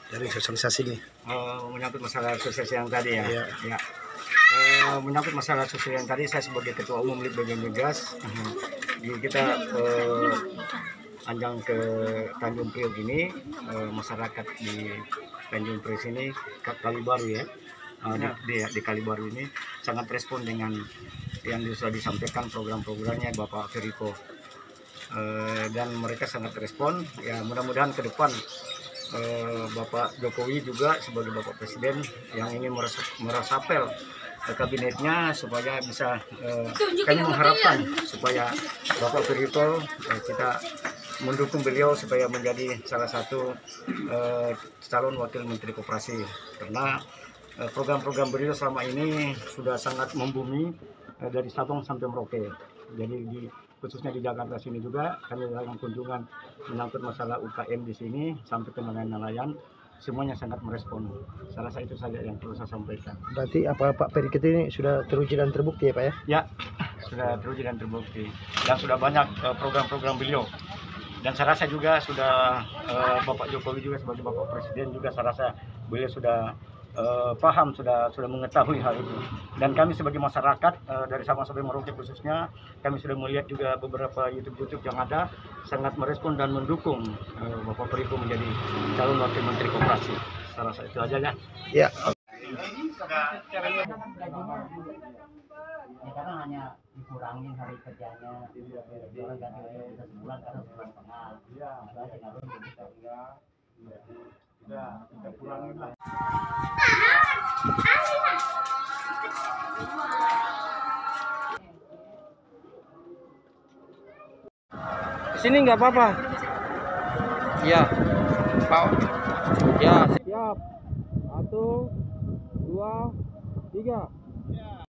dari sosialisasi ini? Menyangkut masalah sosialisasi yang tadi ya. Iya. Ya. Menyangkut masalah sosial yang tadi, saya sebagai ketua umum Litbang Migas, kita anjang ke Tanjung Priok ini, masyarakat di Tanjung Priok ini Kalibaru ya, di Kalibaru ini sangat respon dengan yang sudah disampaikan program-programnya Bapak Feriko, dan mereka sangat respon. Ya, mudah-mudahan ke depan Bapak Jokowi juga sebagai Bapak Presiden yang ini meresapel kabinetnya supaya bisa, kami mengharapkan supaya Bapak Feriko, kita mendukung beliau supaya menjadi salah satu calon wakil Menteri Koperasi, karena program-program beliau selama ini sudah sangat membumi dari Sabang sampai Merauke. Jadi khususnya di Jakarta sini juga kami dalam kunjungan menyangkut masalah UKM di sini sampai ke nelayan, semuanya sangat merespon. Saya rasa itu saja yang perlu saya sampaikan. Berarti apa Pak Feriko ini sudah teruji dan terbukti ya Pak ya? Ya, sudah teruji dan terbukti, dan sudah banyak program-program beliau. Dan saya rasa juga sudah Bapak Jokowi juga sebagai Bapak Presiden juga, saya rasa beliau sudah paham, sudah mengetahui hal itu. Dan kami sebagai masyarakat dari Sabang sampai Merauke khususnya, kami sudah melihat juga beberapa YouTube yang ada, sangat merespon dan mendukung Bapak Feriko menjadi calon wakil Menteri Koperasi. Saya rasa itu aja ya. Ya. Ya, karena hanya dikurangin hari kerjanya, orang ganti bisa sebulan karena sebulan setengah. Kita kurangin lah. Sini nggak apa-apa. Ya, Pak. Ya, siap. 1, 2, 3.